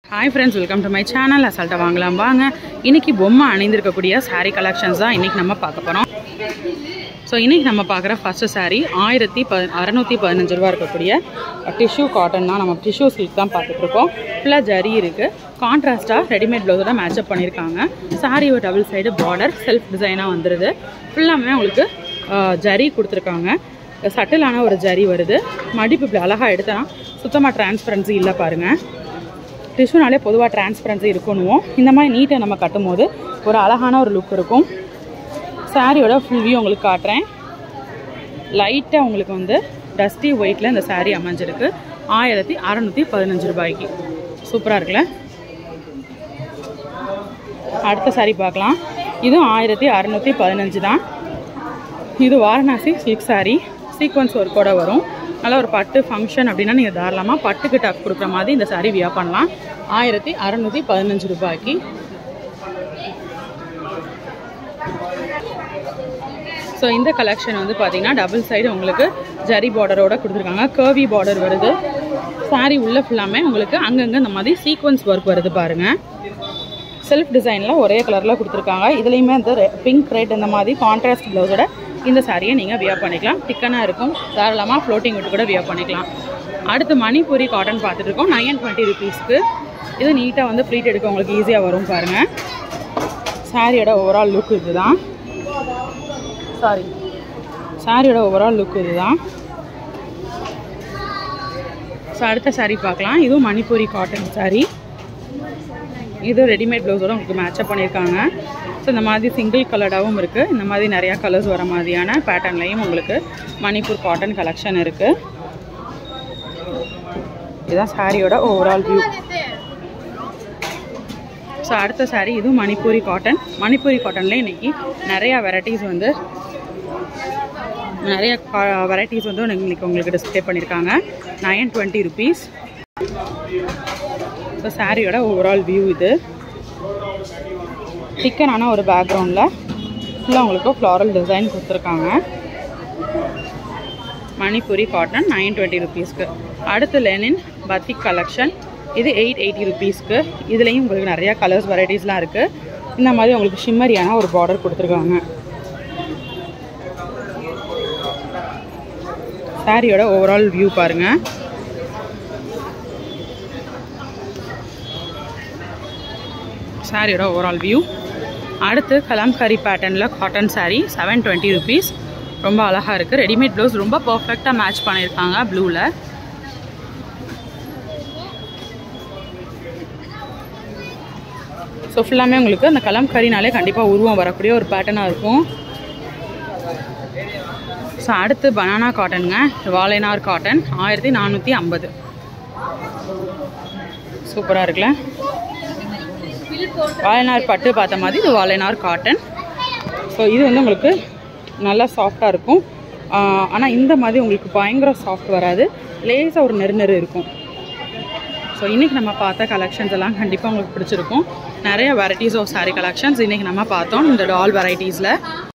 Hi friends, welcome to my channel. அசால்ட்டா வாங்கலாம் வாங்க. இன்னைக்கு பொம்மை அணிந்திருக்கக்கூடிய saree collections தான் இன்னைக்கு நம்ம பார்க்க போறோம். ஸோ இன்னைக்கு நம்ம பார்க்குற ஃபர்ஸ்ட் saree 1615 ரூபா இருக்கக்கூடிய டிஷ்யூ காட்டன் தான். நம்ம டிஷ்யூ சில்க் தான் பார்த்துட்ருக்கோம். ஃபுல்லாக ஜரி இருக்குது. கான்ட்ராஸ்ட்டாக ரெடிமேட் ப்ளவுஸோட மேட்சப் பண்ணியிருக்காங்க. சாரீ ஒரு டபுள் சைடு பார்டர் செல்ஃப் டிசைனாக வந்துடுது. ஃபுல்லாமே உங்களுக்கு ஜரி கொடுத்துருக்காங்க. சட்டிலான ஒரு ஜரி வருது. மடிப்பு இப்படி அழகாக எடுத்தனா சுத்தமாக டிரான்ஸ்பரன்சி இல்லை பாருங்கள். டிஷ்யூனாலே பொதுவாக டிரான்ஸ்பரன்சி இருக்கணும். இந்த மாதிரி நீட்டை நம்ம கட்டும் போது ஒரு அழகான ஒரு லுக் இருக்கும். சாரியோட ஃபுல் வியூ உங்களுக்கு காட்டுறேன். லைட்டாக உங்களுக்கு வந்து டஸ்டி ஒயிட்டில் இந்த சாரீ அமைஞ்சிருக்கு. 1615 ரூபாய்க்கு சூப்பராக இருக்குல்ல. அடுத்த சாரீ பார்க்கலாம். இதுவும் 1615 தான். இது வாரணாசி சில்க் சாரீ. சீக்வன்ஸ் ஒர்க்கோட வரும். நல்லா ஒரு பட்டு ஃபங்க்ஷன் அப்படின்னா நீங்கள் தாராளமாக பட்டுக்கு டக் கொடுக்குற மாதிரி இந்த சாரீ வியா பண்ணலாம். 1615 ரூபாய்க்கு. ஸோ இந்த கலெக்ஷன் வந்து பார்த்தீங்கன்னா டபுள் சைடு உங்களுக்கு ஜரி பார்டரோட கொடுத்துருக்காங்க. கர்வி பார்டர் வருது. சாரீ உள்ள ஃபுல்லாமே உங்களுக்கு அங்கங்கே இந்த மாதிரி சீக்வன்ஸ் ஒர்க் வருது பாருங்கள். செல்ஃப் டிசைனில் ஒரே கலரில் கொடுத்துருக்காங்க. இதுலேயுமே அந்த பிங்க் ரெட் இந்த மாதிரி கான்ட்ராஸ்ட் ப்ளவுஸோட இந்த சாரியை நீங்கள் வியா பண்ணிக்கலாம். திக்கனாக இருக்கும். தாராளமாக ஃப்ளோட்டிங் விட்டு கூட வியா பண்ணிக்கலாம். அடுத்து மணிப்பூரி காட்டன் பார்த்துட்ருக்கோம். 920 ருபீஸ்க்கு. இது நீட்டாக வந்து ப்ளீட் எடுக்க உங்களுக்கு ஈஸியாக வரும் பாருங்கள். சாரியோட ஓவரால் லுக் இது தான். சாரியோட ஓவரால் லுக் இது தான். ஸோ அடுத்த சாரீ பார்க்கலாம். இதுவும் மணிப்பூரி காட்டன் சாரீ. இது ரெடிமேட் ப்ளவுஸோட உங்களுக்கு மேட்சப் பண்ணியிருக்காங்க. ஸோ இந்த மாதிரி சிங்கிள் கலர்டாகவும் இருக்குது. இந்த மாதிரி நிறையா கலர்ஸ் வர மாதிரியான பேட்டர்ன்லையும் உங்களுக்கு மணிப்பூர் காட்டன் கலெக்ஷன் இருக்குது. இதுதான் சாரியோட ஓவரால் வியூ. ஸோ அடுத்த சாரீ இதுவும் மணிப்பூரி காட்டன். மணிப்பூரி காட்டன்லேயே இன்றைக்கி நிறையா வெரைட்டிஸ் வந்து இன்றைக்கி உங்களுக்கு டிஸ்பிளே பண்ணியிருக்காங்க. 920 ருபீஸ். ஸோ சாரியோட ஓவரால் வியூ இது. திக்கனான ஒரு பேக்ரவுண்டில் ஃபுல்லாக உங்களுக்கு ஃப்ளாரல் டிசைன் கொடுத்துருக்காங்க. மணிப்பூரி காட்டன் 920 ருபீஸ்க்கு. அடுத்து லெனின் பத்திக் கலெக்ஷன். இது 880 ருபீஸ்க்கு. இதுலேயும் உங்களுக்கு நிறையா கலர்ஸ் வெரைட்டிஸ்லாம் இருக்குது. இந்த மாதிரி உங்களுக்கு ஷிம்மரியான ஒரு பார்டர் கொடுத்துருக்காங்க. சாரியோட ஓவரால் வியூ பாருங்கள். சாரியோட ஓவரால் வியூ. அடுத்து கலம்காரி பேட்டர்னில் காட்டன் சாரீ 720 ருபீஸ். ரொம்ப அழகாக இருக்குது. ரெடிமேட் ப்ளவுஸ் ரொம்ப பர்ஃபெக்டாக மேட்ச் பண்ணியிருக்காங்க ப்ளூவில். ஸோ ஃபுல்லாமே உங்களுக்கு அந்த கலம்காரினாலே கண்டிப்பாக உருவம் வரக்கூடிய ஒரு பேட்டர்னாக இருக்கும். ஸோ அடுத்து பனானா காட்டனுங்க. வாழைநார் காட்டன் 1450. சூப்பராக இருக்குல்ல. வாழைநார் பட்டு பார்த்த மாதிரி இது வாழைநார் காட்டன். ஸோ இது வந்து உங்களுக்கு நல்லா சாஃப்டாக இருக்கும். ஆனால் இந்த மாதிரி உங்களுக்கு பயங்கர சாஃப்ட் வராது. லேசாக ஒரு நெரு இருக்கும். ஸோ இன்றைக்கி நம்ம பார்த்த கலெக்ஷன்ஸ் எல்லாம் கண்டிப்பாக உங்களுக்கு பிடிச்சிருக்கும். நிறைய வெரைட்டிஸ் ஆஃப் சாரீ கலெக்ஷன்ஸ் இன்றைக்கி நம்ம பார்த்தோம் இந்த டால் வெரைட்டிஸில்.